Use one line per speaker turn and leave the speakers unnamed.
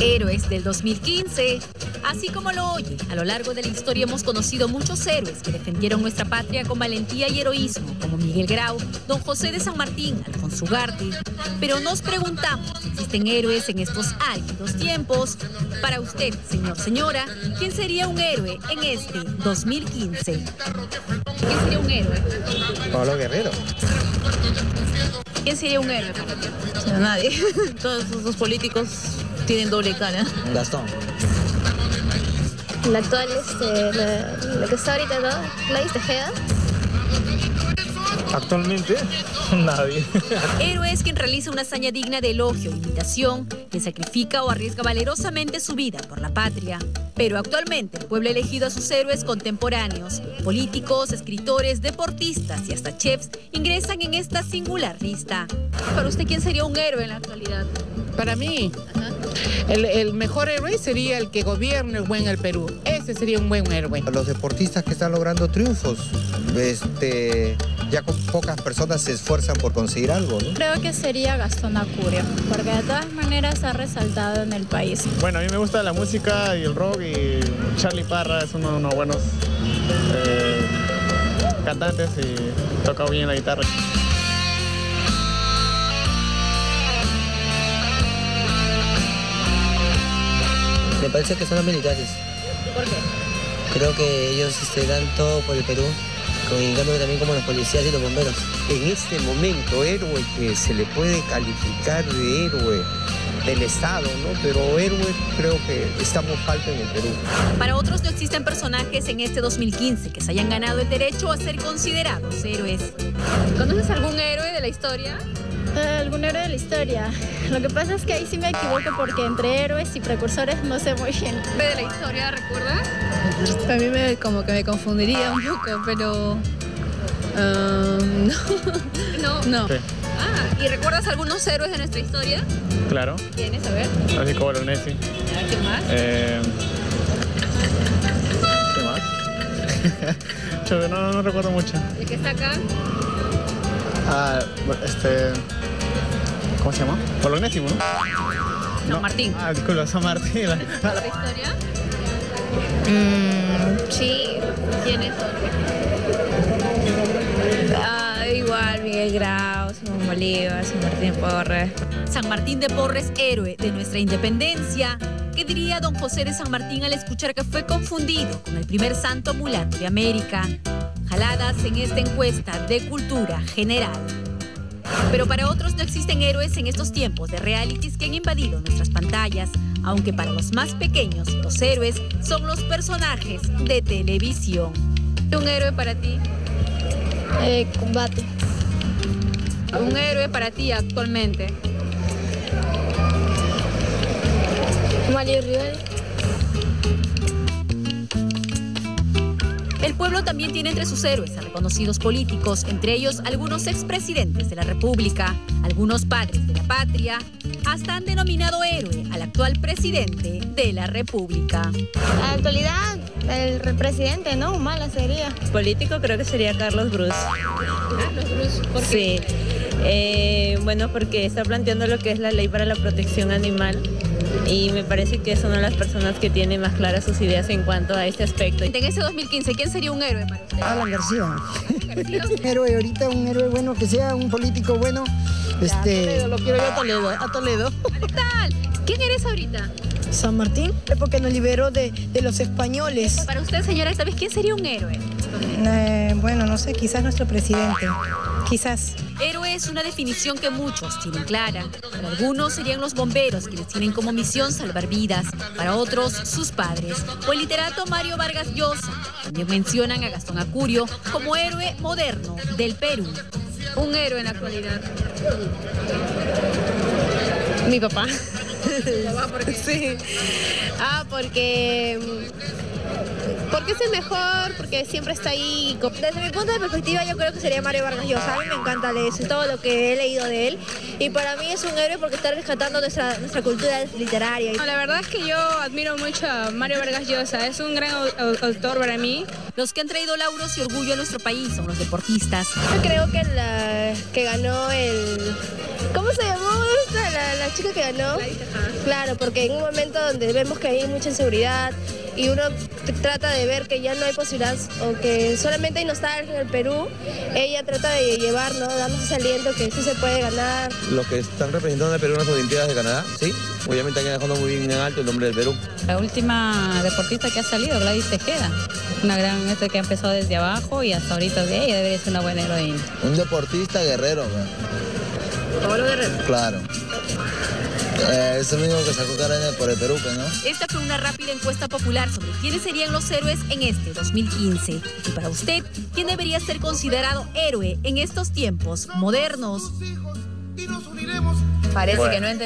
Héroes del 2015. Así como lo oye, a lo largo de la historia hemos conocido muchos héroes que defendieron nuestra patria con valentía y heroísmo, como Miguel Grau, Don José de San Martín, Alfonso Ugarte. Pero nos preguntamos si existen héroes en estos álgidos tiempos. Para usted, señor, señora, ¿quién sería un héroe en este 2015? ¿Quién sería un héroe?
Pablo Guerrero.
¿Quién sería un héroe para ti?
O sea, nadie. Todos esos políticos tienen doble cara.
Gastón.
La actual, la que está ahorita, ¿no? Gladys Tejeda.
Actualmente, nadie.
Héroe es quien realiza una hazaña digna de elogio e imitación, quien sacrifica o arriesga valerosamente su vida por la patria. Pero actualmente el pueblo ha elegido a sus héroes contemporáneos. Políticos, escritores, deportistas y hasta chefs ingresan en esta singular lista. Para usted, ¿quién sería un héroe en la actualidad?
Para mí, el mejor héroe sería el que gobierne buen el Perú. Ese sería un buen héroe.
Los deportistas que están logrando triunfos, ya con pocas personas se esfuerzan por conseguir algo, ¿no?
Creo que sería Gastón Acurio, porque de todas maneras ha resaltado en el país.
Bueno, a mí me gusta la música y el rock, y Charlie Parra es uno de unos buenos cantantes y toca bien la guitarra.
Me parece que son los militares.
¿Por qué?
Creo que ellos dan todo por el Perú, en cambio también como los policías y los bomberos.
En este momento, héroe que se le puede calificar de héroe del Estado, ¿no? Pero héroe creo que estamos falta en el Perú.
Para otros no existen personajes en este 2015 que se hayan ganado el derecho a ser considerados héroes. ¿Conoces algún héroe de la historia?
¿Algún héroe de la historia? Lo que pasa es que ahí sí me equivoco porque entre héroes y precursores no sé muy bien.
¿De la historia recuerdas?
A mí como que me confundiría un poco, pero... no.
Sí.
¿Y recuerdas algunos héroes de nuestra historia?
Claro.
¿Quiénes? A ver.
Así como Bolognesi.
¿Quién más?
¿Qué más? Yo no recuerdo mucho.
¿El que está acá?
¿Cómo se llama? Bolognesi, ¿no?
San Martín.
Disculpa, San Martín.
¿De la historia?
Sí.
¿Quiénes son?
Igual, Miguel Grau, Simón Bolívar, San Martín de Porres.
San Martín de Porres, héroe de nuestra independencia. ¿Qué diría don José de San Martín al escuchar que fue confundido con el primer santo mulato de América? Jaladas en esta encuesta de cultura general. Pero para otros no existen héroes en estos tiempos de realities que han invadido nuestras pantallas, aunque para los más pequeños los héroes son los personajes de televisión. ¿Un héroe para ti?
Combate.
¿Un héroe para ti actualmente?
Mario Rival.
El pueblo también tiene entre sus héroes a reconocidos políticos, entre ellos algunos expresidentes de la República, algunos padres de la patria, hasta han denominado héroe al actual presidente de la República.
En la actualidad, el presidente, ¿no? Mala sería.
Político creo que sería Carlos Bruce.
Carlos Bruce, ¿por qué?
Sí. Bueno, porque está planteando lo que es la ley para la protección animal. Y me parece que es una de las personas que tiene más claras sus ideas en cuanto a este aspecto.
En ese 2015, ¿quién sería un héroe para usted?
Alan García.
García.
Un héroe ahorita, un héroe bueno, que sea un político bueno.
Toledo, lo quiero yo a Toledo.
¿Qué tal? ¿Quién eres ahorita?
San Martín, porque nos liberó de los españoles.
Para usted, señora, esta vez, ¿quién sería un héroe?
Bueno, no sé, quizás nuestro presidente. Quizás.
Héroe es una definición que muchos tienen clara. Para algunos serían los bomberos, quienes tienen como misión salvar vidas. Para otros, sus padres. O el literato Mario Vargas Llosa. También mencionan a Gastón Acurio como héroe moderno del Perú. Un héroe en la actualidad.
Mi papá.
¿Por qué?
Sí. Porque es el mejor, porque siempre está ahí.
Desde mi punto de perspectiva, yo creo que sería Mario Vargas Llosa. A mí me encanta leer todo lo que he leído de él. Y para mí es un héroe porque está rescatando nuestra cultura literaria.
La verdad es que yo admiro mucho a Mario Vargas Llosa. Es un gran autor para mí.
Los que han traído lauros y orgullo a nuestro país son los deportistas.
Yo creo que que ganó el... ¿Cómo se llamó esta? la chica que ganó, claro, porque en un momento donde vemos que hay mucha inseguridad y uno trata de ver que ya no hay posibilidad o que solamente hay nostalgia en el Perú, ella trata de llevarnos, darnos ese aliento que sí se puede ganar.
Los que están representando al Perú en las Olimpiadas de Canadá, sí, obviamente están dejando muy bien en alto el nombre del Perú.
La última deportista que ha salido, Gladys Tejeda, una gran que ha empezado desde abajo y hasta ahorita de ella debería ser una buena heroína.
Un deportista guerrero,
Pablo Guerrero.
Claro. Es el único que sacó carrera por el Perú, ¿no?
Esta fue una rápida encuesta popular sobre quiénes serían los héroes en este 2015. Y para usted, ¿quién debería ser considerado héroe en estos tiempos modernos?
Parece que no